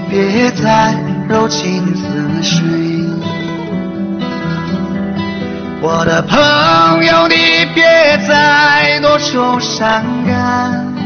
别再柔情似水。我的朋友，你别再多愁善感，